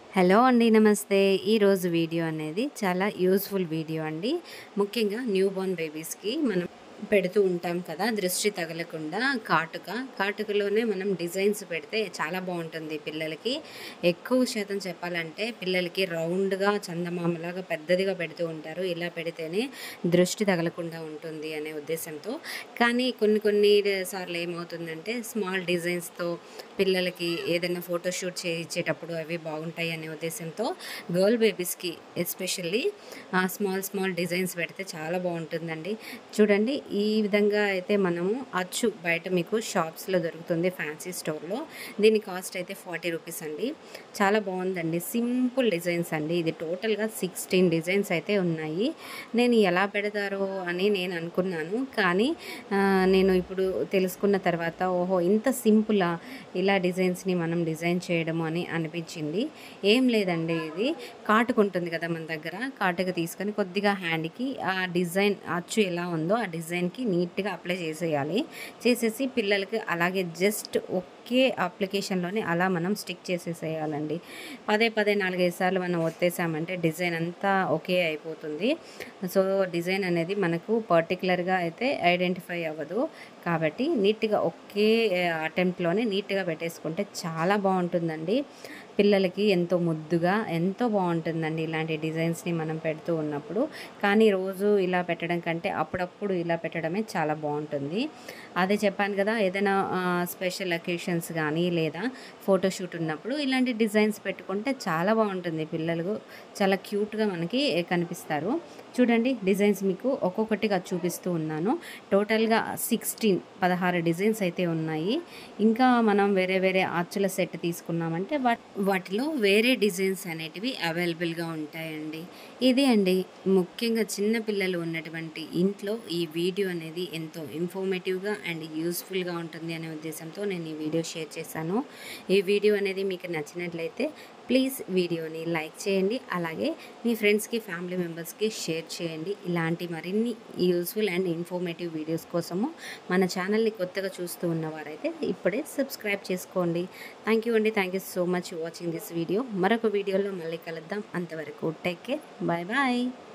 Hello అండి. నమస్తే. ఈరోజు వీడియో అనేది చాలా యూజ్‌ఫుల్ వీడియో అండి. ముఖ్యంగా న్యూ బోర్న్ బేబీస్‌కి మనం పెడుతూ ఉంటాం కదా! దృష్టి తగలకుండా కాటుకలోనే మనం డిజైన్స్ పెడితే చాలా బావుంటుంది పిల్లలకి. ఎక్కువ శాతం చెప్పాలంటే పిల్లలకి రౌండ్‌గా చందమామలాగా పెద్దదిగా పెడుతూ ఉంటారు. ఇలా పెడితేనే దృష్టి తగలకుండా ఉంటుంది అనే ఉద్దేశంతో. కానీ కొన్ని కొన్ని సార్లు ఏమవుతుందంటే స్మాల్ డిజైన్స్‌తో పిల్లలకి ఏదైనా ఫోటోషూట్ చేయించేటప్పుడు అవి బాగుంటాయి అనే ఉద్దేశంతో గర్ల్ బేబీస్కి ఎస్పెషల్లీ స్మాల్ డిజైన్స్ పెడితే చాలా బాగుంటుందండి. చూడండి, ఈ విధంగా అయితే మనము అచ్చు బయట మీకు షాప్స్లో దొరుకుతుంది, ఫ్యాన్సీ స్టోర్లో. దీని కాస్ట్ అయితే 40 రూపీస్ అండి. చాలా బాగుందండి. సింపుల్ డిజైన్స్ అండి. ఇది టోటల్గా 16 డిజైన్స్ అయితే ఉన్నాయి. నేను ఎలా పెడతారో అని నేను అనుకున్నాను, కానీ నేను ఇప్పుడు తెలుసుకున్న తర్వాత ఓహో ఇంత సింపులా ఇలా డిజైన్స్ని మనం డిజైన్ చేయడము అని అనిపించింది. ఏం లేదండి, ఇది కాటుక ఉంటుంది కదా మన దగ్గర, కాటుక తీసుకొని కొద్దిగా హ్యాండ్కి ఆ డిజైన్ అచ్చు ఎలా ఉందో ఆ డిజైన్కి నీట్గా అప్లై చేసేయాలి. చేసేసి పిల్లలకి అలాగే జస్ట్ ఒకే అప్లికేషన్లోనే అలా మనం స్టిక్ చేసేసేయాలండి. పదే పదే 4-5 సార్లు మనం ఒత్తేసామంటే డిజైన్ అంతా ఒకే అయిపోతుంది. సో డిజైన్ అనేది మనకు పర్టికులర్గా అయితే ఐడెంటిఫై అవ్వదు. కాబట్టి నీట్గా ఒకే అటెంప్ట్లోనే నీట్గా పెట్టేసుకుంటే చాలా బాగుంటుందండి. పిల్లలకి ఎంతో ముద్దుగా ఎంతో బాగుంటుందండి ఇలాంటి డిజైన్స్ని మనం పెడుతూ ఉన్నప్పుడు. కానీ రోజు ఇలా పెట్టడం కంటే అప్పుడప్పుడు ఇలా పెట్టడమే చాలా బాగుంటుంది. అదే చెప్పాను కదా, ఏదైనా స్పెషల్ అకేషన్స్ కానీ లేదా ఫోటోషూట్ ఉన్నప్పుడు ఇలాంటి డిజైన్స్ పెట్టుకుంటే చాలా బాగుంటుంది. పిల్లలు చాలా క్యూట్గా మనకి కనిపిస్తారు. చూడండి, డిజైన్స్ మీకు ఒక్కొక్కటిగా చూపిస్తూ ఉన్నాను. టోటల్గా 16 డిజైన్స్ అయితే ఉన్నాయి. ఇంకా మనం వేరే వేరే అచ్చుల సెట్ తీసుకున్నామంటే వాటిలో వేరే డిజైన్స్ అనేటివి అవైలబుల్గా ఉంటాయండి. ఇది అండి, ముఖ్యంగా చిన్న పిల్లలు ఉన్నటువంటి ఇంట్లో ఈ వీడియో అనేది ఎంతో ఇన్ఫర్మేటివ్గా అండ్ యూస్ఫుల్గా ఉంటుంది అనే ఉద్దేశంతో నేను ఈ వీడియో షేర్ చేశాను. ఈ వీడియో అనేది మీకు నచ్చినట్లయితే ప్లీజ్ వీడియోని లైక్ చేయండి. అలాగే మీ ఫ్రెండ్స్కి, ఫ్యామిలీ మెంబర్స్కి షేర్ చేయండి. ఇలాంటి మరిన్ని యూస్ఫుల్ అండ్ ఇన్ఫర్మేటివ్ వీడియోస్ కోసము మన ఛానల్ని కొత్తగా చూస్తూ ఉన్నవారైతే ఇప్పుడే సబ్స్క్రైబ్ చేసుకోండి. థ్యాంక్ యూ అండి. Thank you so much watching this video. మరొక వీడియోలో మళ్ళీ కలుద్దాం. అంతవరకు టేక్ కేర్. Bye bye.